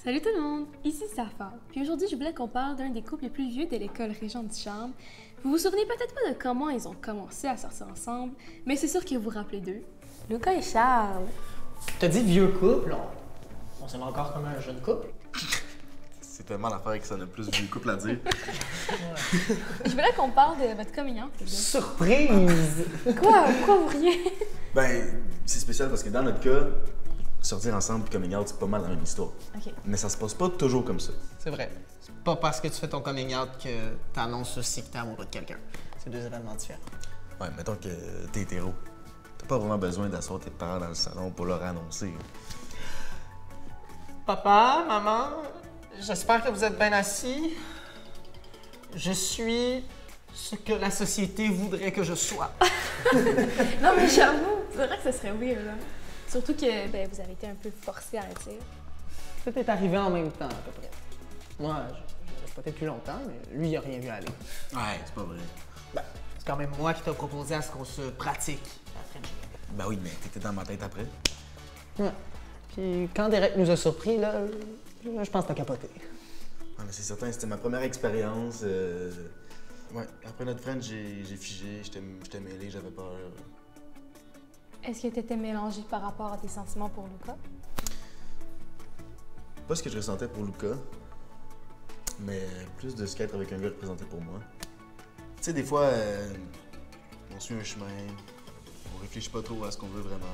Salut tout le monde, ici Safa. Puis aujourd'hui, je voulais qu'on parle d'un des couples les plus vieux de l'école Régent du Charme. Vous vous souvenez peut-être pas de comment ils ont commencé à sortir ensemble, mais c'est sûr que vous vous rappelez d'eux. Lucas et Charles. T'as dit vieux couple, on s'aime encore comme un jeune couple. C'est tellement l'affaire que ça a plus vieux couple à dire. Je voulais qu'on parle de votre coming out, les gars. Surprise! Quoi? Pourquoi vous riez? Ben, c'est spécial parce que dans notre cas, sortir ensemble et coming out, c'est pas mal la même histoire. Ok. Mais ça se passe pas toujours comme ça. C'est vrai. C'est pas parce que tu fais ton coming out que t'annonces aussi que t'es amoureux de quelqu'un. C'est deux événements différents. Ouais, mettons que t'es hétéro. T'as pas vraiment besoin d'asseoir tes parents dans le salon pour leur annoncer. Papa, maman, j'espère que vous êtes bien assis. Je suis ce que la société voudrait que je sois. Non mais j'avoue, c'est vrai que ce serait weird, là. Surtout que vous avez été un peu forcé à le dire. Tout est arrivé en même temps, à peu près. Moi, je peut-être plus longtemps, mais lui, il a rien vu aller. Ouais, c'est pas vrai. Ben, c'est quand même moi qui t'ai proposé à ce qu'on se pratique la Frenchie. Ben oui, mais t'étais dans ma tête après. Ouais. Puis quand Derek nous a surpris, là, je pense que t'as capoté. Ouais, mais c'est certain, c'était ma première expérience. Ouais, après notre friend, j'ai figé, j'étais mêlé, j'avais peur. Est-ce que tu étais mélangé par rapport à tes sentiments pour Lucas? Pas ce que je ressentais pour Lucas, mais plus de ce qu'être avec un gars représentait pour moi. Tu sais, des fois, on suit un chemin, on réfléchit pas trop à ce qu'on veut vraiment.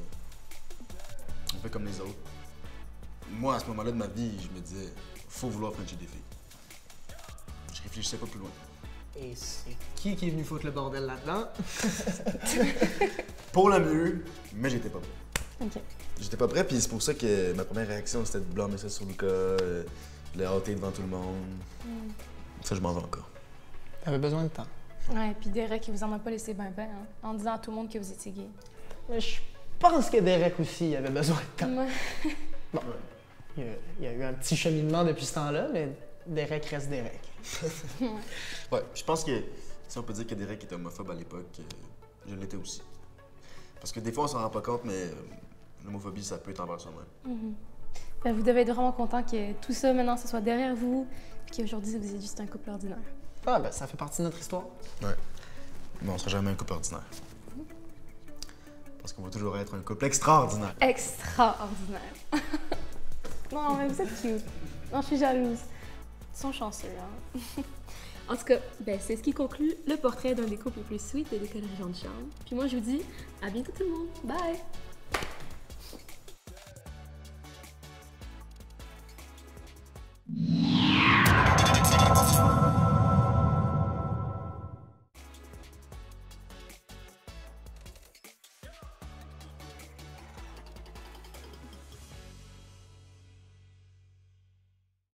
On fait comme les autres. Moi, à ce moment-là de ma vie, je me disais, faut vouloir frencher des filles. Je réfléchissais pas plus loin. Et c'est qui est venu foutre le bordel là-dedans? Pour le mieux, mais j'étais pas prêt. Ok. J'étais pas prêt, puis c'est pour ça que ma première réaction, c'était de blâmer ça sur Lucas, de le hâter devant tout le monde. Ça, je m'en vais encore. T'avais besoin de temps. Ouais, puis Derek, il vous en a pas laissé ben hein, en disant à tout le monde que vous étiez gay. Mais je pense que Derek aussi avait besoin de temps. Ouais. Bon, il y a eu un petit cheminement depuis ce temps-là, mais Derek reste Derek. Ouais, je pense que si on peut dire que Derek était homophobe à l'époque, je l'étais aussi. Parce que des fois, on s'en rend pas compte, mais l'homophobie, ça peut être envers soi-même. Vous devez être vraiment content que tout ça, maintenant, ce soit derrière vous, puis qu'aujourd'hui, vous êtes juste un couple ordinaire. Ah, ben, ça fait partie de notre histoire. Ouais. Mais on sera jamais un couple ordinaire. Parce qu'on va toujours être un couple extraordinaire. Extraordinaire. Non, mais vous êtes cute. Non, je suis jalouse. Ils sont chanceux, hein. En tout cas, c'est ce qui conclut le portrait d'un des couples les plus sweet de l'école Régent du Charme. Puis moi, je vous dis à bientôt tout le monde. Bye!